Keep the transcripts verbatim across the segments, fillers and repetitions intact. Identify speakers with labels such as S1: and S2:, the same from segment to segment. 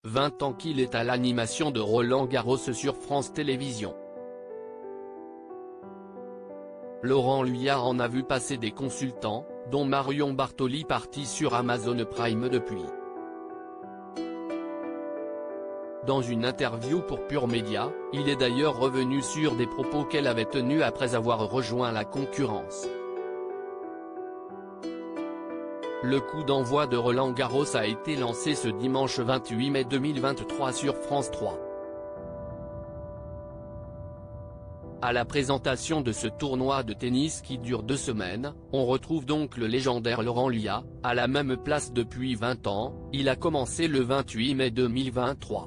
S1: vingt ans qu'il est à l'animation de Roland Garros sur France Télévisions. Laurent Luyat en a vu passer des consultants, dont Marion Bartoli parti sur Amazon Prime depuis. Dans une interview pour Pure Média, il est d'ailleurs revenu sur des propos qu'elle avait tenus après avoir rejoint la concurrence. Le coup d'envoi de Roland Garros a été lancé ce dimanche vingt-huit mai deux mille vingt-trois sur France trois. À la présentation de ce tournoi de tennis qui dure deux semaines, on retrouve donc le légendaire Laurent Luyat, à la même place depuis vingt ans, il a commencé le vingt-huit mai deux mille vingt-trois.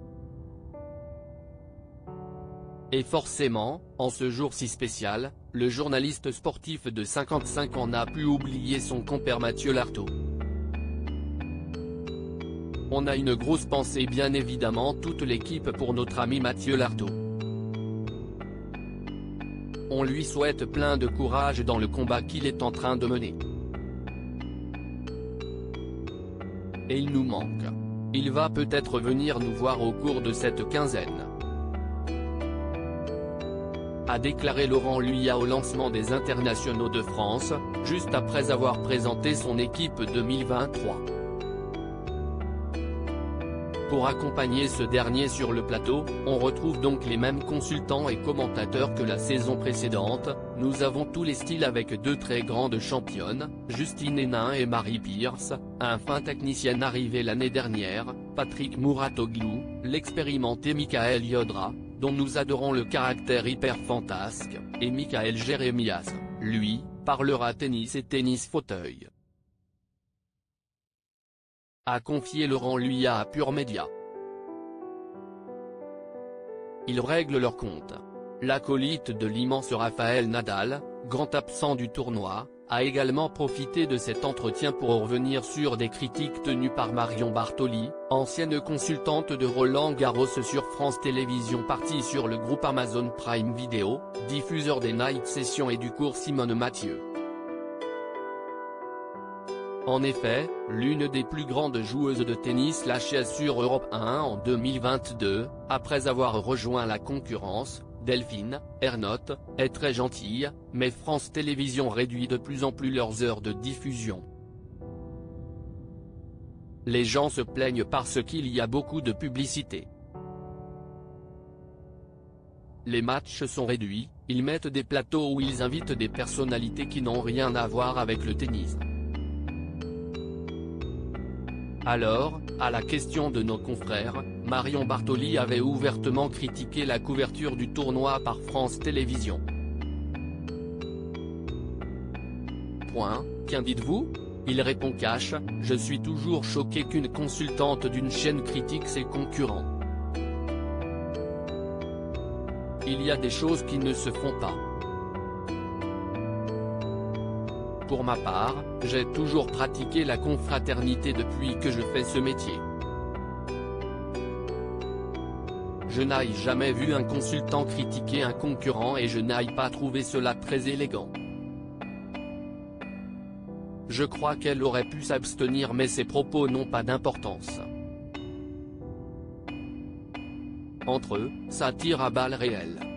S1: Et forcément, en ce jour si spécial, le journaliste sportif de cinquante-cinq ans n'a pu oublier son compère Mathieu Lartaud. On a une grosse pensée bien évidemment toute l'équipe pour notre ami Mathieu Lartaud. On lui souhaite plein de courage dans le combat qu'il est en train de mener. Et il nous manque. Il va peut-être venir nous voir au cours de cette quinzaine, a déclaré Laurent Luyat au lancement des Internationaux de France, juste après avoir présenté son équipe deux mille vingt-trois. Pour accompagner ce dernier sur le plateau, on retrouve donc les mêmes consultants et commentateurs que la saison précédente. Nous avons tous les styles avec deux très grandes championnes, Justine Henin et Marie Pierce, un fin technicien arrivé l'année dernière, Patrick Mouratoglou, l'expérimenté Michael Yodra, dont nous adorons le caractère hyper fantasque, et Michael Jérémias, lui, parlera tennis et tennis fauteuil. A confié Laurent Luyat à Pure Média. Ils règlent leur compte. L'acolyte de l'immense Rafael Nadal, grand absent du tournoi, a également profité de cet entretien pour revenir sur des critiques tenues par Marion Bartoli, ancienne consultante de Roland Garros sur France Télévisions partie sur le groupe Amazon Prime Video, diffuseur des Night Sessions et du cours Simone Mathieu. En effet, l'une des plus grandes joueuses de tennis lâchées sur Europe un en deux mille vingt-deux, après avoir rejoint la concurrence, Delphine Ernotte, est très gentille, mais France Télévisions réduit de plus en plus leurs heures de diffusion. Les gens se plaignent parce qu'il y a beaucoup de publicité. Les matchs sont réduits, ils mettent des plateaux où ils invitent des personnalités qui n'ont rien à voir avec le tennis. Alors, à la question de nos confrères, Marion Bartoli avait ouvertement critiqué la couverture du tournoi par France Télévisions. Point, qu'en dites-vous ? Il répond cash, je suis toujours choqué qu'une consultante d'une chaîne critique ses concurrents. Il y a des choses qui ne se font pas. Pour ma part, j'ai toujours pratiqué la confraternité depuis que je fais ce métier. Je n'ai jamais vu un consultant critiquer un concurrent et je n'ai pas trouvé cela très élégant. Je crois qu'elle aurait pu s'abstenir mais ses propos n'ont pas d'importance. Entre eux, ça tire à balles réelles.